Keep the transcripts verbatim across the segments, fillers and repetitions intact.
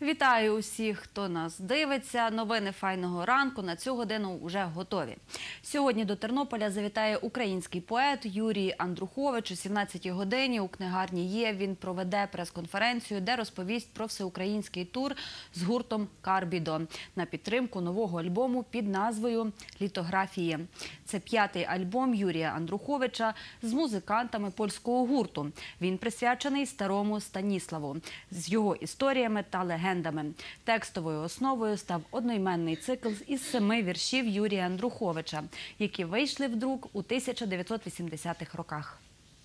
Вітаю усіх, хто нас дивиться. Новини файного ранку на цю годину вже готові. Сьогодні до Тернополя завітає український поет Юрій Андрухович. О сімнадцятій годині у книгарні «Є» він проведе прес-конференцію, де розповість про всеукраїнський тур з гуртом «Карбідо» на підтримку нового альбому під назвою «Літографії». Це п'ятий альбом Юрія Андруховича з музикантами польського гурту. Він присвячений старому Станіславу з його історіями та легендами. Текстовою основою став одноіменний цикл із семи віршів Юрія Андруховича, які вийшли в друк у тисяча дев'ятсот вісімдесятих роках.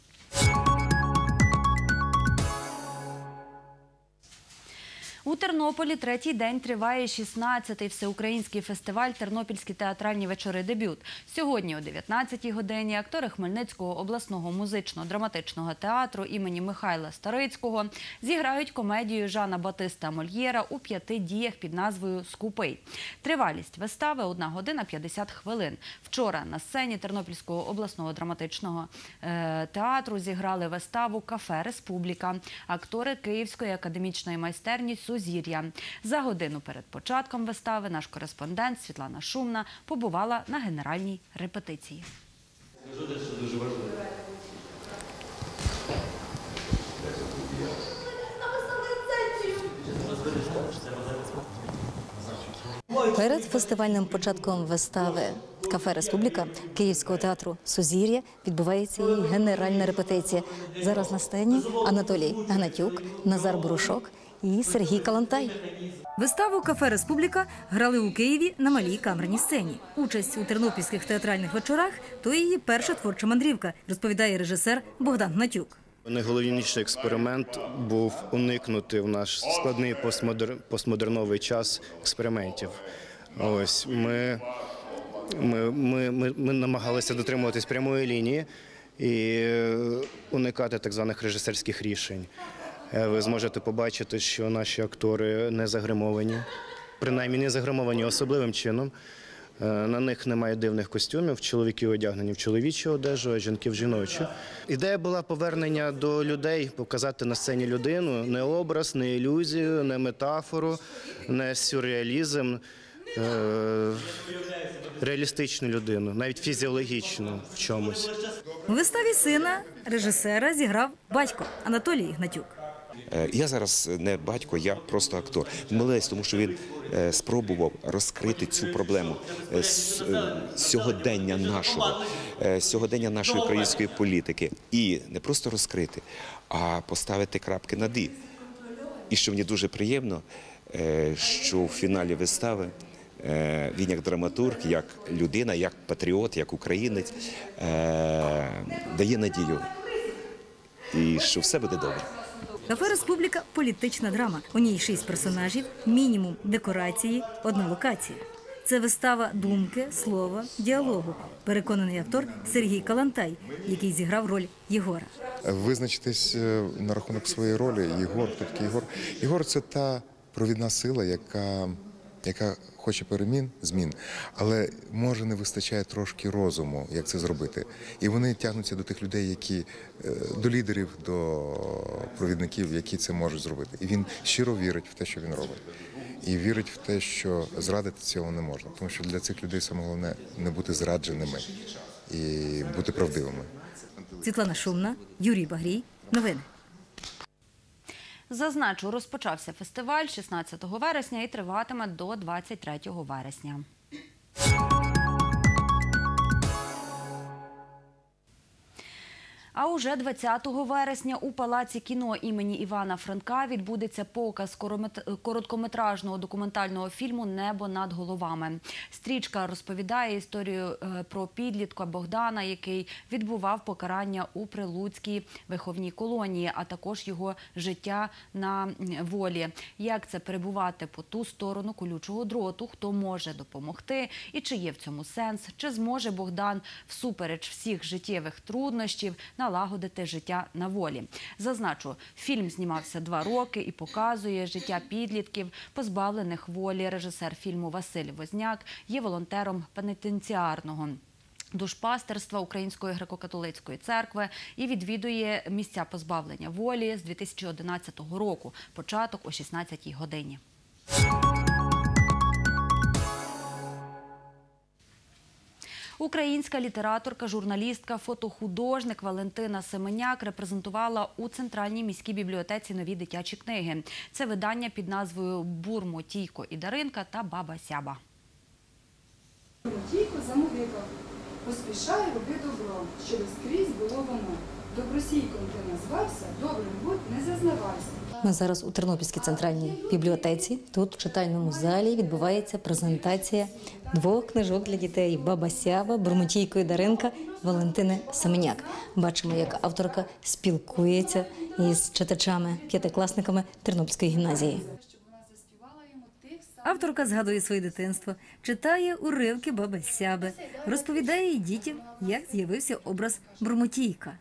У Тернополі третій день триває шістнадцятий всеукраїнський фестиваль «Тернопільські театральні вечори Дебют». Сьогодні о дев'ятнадцятій годині актори Хмельницького обласного музично-драматичного театру імені Михайла Старицького зіграють комедію Жана Батиста Мольєра у п'яти діях під назвою «Скупий». Тривалість вистави – одна година п'ятдесят хвилин. Вчора на сцені Тернопільського обласного драматичного театру зіграли виставу «Кафе Республіка» актори Київської академічної майстерні «Сузір'я». За годину перед початком вистави наш кореспондент Світлана Шумна побувала на генеральній репетиції. Перед фестивальним початком вистави «Кафе Республіка» Київського театру «Сузір'я» відбувається її генеральна репетиція. Зараз на сцені Анатолій Гнатюк, Назар Борушок і Сергій Калантай. Виставу «Кафе Республіка» грали у Києві на малій камерній сцені. Участь у тернопільських театральних вечорах – то її перша творча мандрівка, розповідає режисер Богдан Гнатюк. Найголовніший експеримент був уникнути в наш складний постмодер... постмодерновий час експериментів. Ось ми, ми, ми, ми, ми намагалися дотримуватись прямої лінії і уникати так званих режисерських рішень. Ви зможете побачити, що наші актори не загримовані, принаймні не загримовані особливим чином. На них немає дивних костюмів, чоловіки одягнені в чоловічу одежу, а жінки в жіночу. Ідея була повернення до людей, показати на сцені людину, не образ, не ілюзію, не метафору, не сюрреалізм, е реалістичну людину, навіть фізіологічну в чомусь. У виставі сина режисера зіграв батько Анатолій Гнатюк. Я зараз не батько, я просто актор. Молодець, тому що він спробував розкрити цю проблему сьогодення нашого, сьогодення нашої української політики. І не просто розкрити, а поставити крапки над «і». І що мені дуже приємно, що в фіналі вистави він як драматург, як людина, як патріот, як українець дає надію. І що все буде добре. «Кафе Республіка» – політична драма. У ній шість персонажів, мінімум декорації, одна локація. Це вистава думки, слова, діалогу. Переконаний актор Сергій Калантай, який зіграв роль Єгора. Визначитись на рахунок своєї ролі. Єгор, хто такий Єгор? Єгор – це та провідна сила, яка, яка хоче перемін, змін, але може не вистачає трошки розуму, як це зробити. І вони тягнуться до тих людей, які, до лідерів, до провідників, які це можуть зробити. І він щиро вірить в те, що він робить. І вірить в те, що зрадити цього не можна. Тому що для цих людей саме головне не бути зрадженими і бути правдивими. Світлана Шумна, Юрій Багрій. Новини. Зазначу, розпочався фестиваль шістнадцятого вересня і триватиме до двадцять третього вересня. А уже двадцятого вересня у Палаці кіно імені Івана Франка відбудеться показ короткометражного документального фільму «Небо над головами». Стрічка розповідає історію про підлітка Богдана, який відбував покарання у Прилуцькій виховній колонії, а також його життя на волі. Як це перебувати по ту сторону колючого дроту, хто може допомогти і чи є в цьому сенс, чи зможе Богдан всупереч всіх життєвих труднощів налагодити життя на волі. Зазначу, фільм знімався два роки і показує життя підлітків, позбавлених волі. Режисер фільму Василь Возняк є волонтером пенітенціарного душпастерства Української греко-католицької церкви і відвідує місця позбавлення волі з дві тисячі одинадцятого року, початок о шістнадцятій годині. Українська літераторка, журналістка, фотохудожник Валентина Семеняк репрезентувала у Центральній міській бібліотеці нові дитячі книги. Це видання під назвою «Бурмо, Тійко і Даринка» та «Баба Сяба». Тійко замовикав, поспішай, роби добро, щоб скрізь було воно. Добросійком ти назвався, добрим будь, не зазнавайся. Ми зараз у Тернопільській центральній бібліотеці. Тут, в читальному залі, відбувається презентація двох книжок для дітей «Баба Сяба», «Бурмо, Тійко і Даринка» Валентини Семеняк. Бачимо, як авторка спілкується із читачами, п'ятикласниками Тернопільської гімназії. Авторка згадує своє дитинство, читає уривки баби Сяби, розповідає дітям, як з'явився образ Бурмотійка.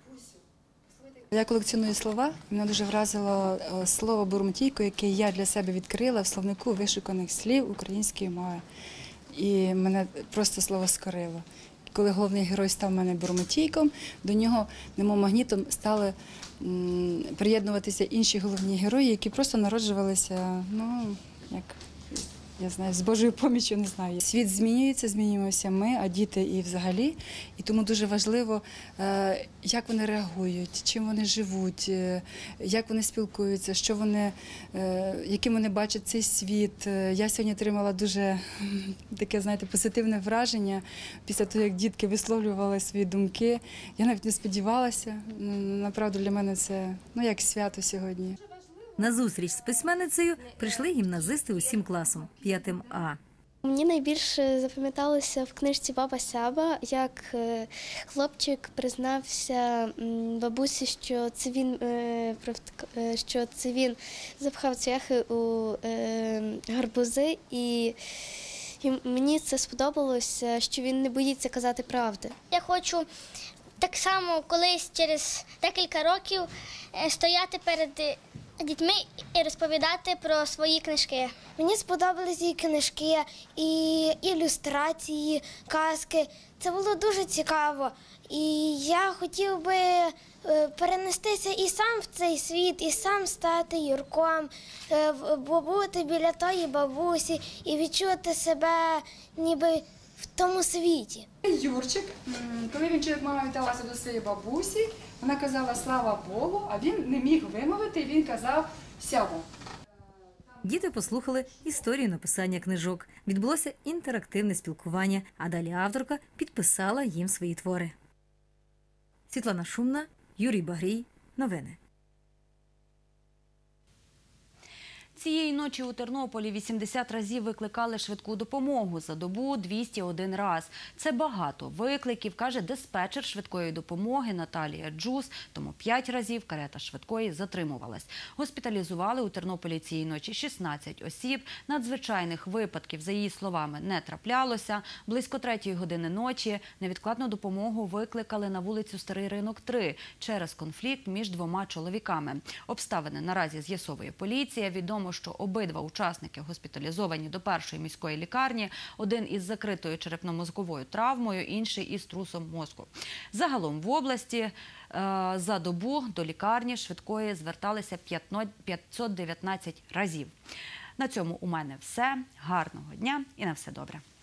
Я колекціоную слова, мене дуже вразило слово «бурмотійко», яке я для себе відкрила в словнику вишуканих слів української мови. І мене просто слово скорило. Коли головний герой став в мене бурмотійком, до нього, немов магнітом, стали м, приєднуватися інші головні герої, які просто народжувалися, ну, як... Я знаю, з Божою поміччю, не знаю. Світ змінюється, змінюємося ми, а діти і взагалі. І тому дуже важливо, як вони реагують, чим вони живуть, як вони спілкуються, що вони, яким вони бачать цей світ. Я сьогодні отримала дуже таке, знаєте, позитивне враження після того, як дітки висловлювали свої думки. Я навіть не сподівалася. Направду для мене це, ну, як свято сьогодні. На зустріч з письменницею прийшли гімназисти усім класом, п'ятим А. Мені найбільше запам'яталося в книжці «Баба Сяба», як хлопчик признався бабусі, що це він, що це він запхав цвяхи у гарбузи, і мені це сподобалося, що він не боїться казати правди. Я хочу так само колись через декілька років стояти перед дітьми і розповідати про свої книжки. Мені сподобалися і книжки, і ілюстрації, казки. Це було дуже цікаво. І я хотів би перенестися і сам в цей світ, і сам стати Юрком, побути біля тої бабусі і відчути себе ніби в тому світі. Юрчик, коли він чує, як мама віталася до своєї бабусі, вона казала «Слава Богу», а він не міг вимовити, і він казав «Сяво». Діти послухали історію написання книжок. Відбулося інтерактивне спілкування, а далі авторка підписала їм свої твори. Світлана Шумна, Юрій Багрій. Новини. Цієї ночі у Тернополі вісімдесят разів викликали швидку допомогу, за добу двісті один раз. Це багато викликів, каже диспетчер швидкої допомоги Наталія Джус, тому п'ять разів карета швидкої затримувалась. Госпіталізували у Тернополі цієї ночі шістнадцять осіб. Надзвичайних випадків, за її словами, не траплялося. Близько третьої години ночі невідкладну допомогу викликали на вулицю Старий Ринок, три через конфлікт між двома чоловіками. Обставини наразі з'ясовує поліція. Відомо, що обидва учасники госпіталізовані до першої міської лікарні, один із закритою черепно-мозковою травмою, інший із трусом мозку. Загалом в області за добу до лікарні швидкої зверталися п'ятсот дев'ятнадцять разів. На цьому у мене все. Гарного дня і на все добре.